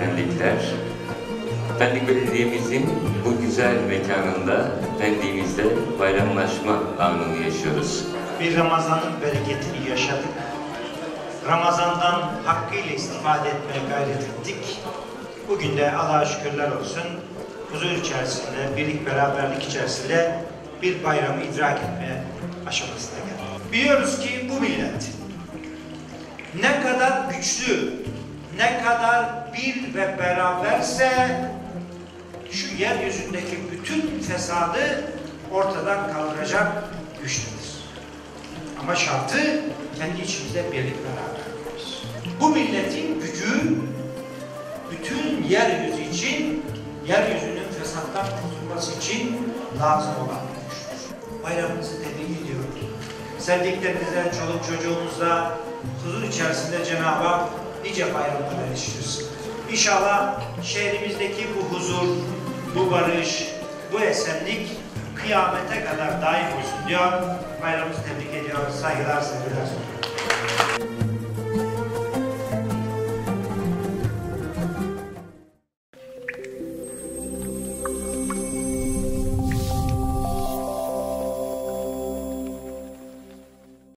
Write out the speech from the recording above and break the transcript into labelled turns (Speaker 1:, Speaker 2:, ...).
Speaker 1: Pendikler. Pendik Belediye'mizin bu güzel mekanında, Pendik'imizde bayramlaşma anını yaşıyoruz.
Speaker 2: Bir Ramazan'ın bereketini yaşadık. Ramazan'dan hakkıyla istifade etmeye gayret ettik. Bugün de Allah'a şükürler olsun, huzur içerisinde, birlik beraberlik içerisinde bir bayramı idrak etme aşamasına geldik. Biliyoruz ki bu millet ne kadar güçlü, ne kadar bir ve beraberse şu yeryüzündeki bütün fesadı ortadan kaldıracak güçtedir. Ama şartı kendi içimizde birlik beraberliğimiz. Bu milletin gücü bütün yeryüzü için, yeryüzünün fesattan kurtulması için lazım olan bir güçtür. Bayramımızı tebrik ediyorum. Sevdiklerinizle, çoluk çocuğumuzla huzur içerisinde Cenab-ı Hak nice bayramlar eriştirsin. İnşallah şehrimizdeki bu huzur, bu barış, bu esenlik kıyamete kadar daim olsun diyor. Bayramımızı tebrik ediyoruz. Saygılar, sevgiler.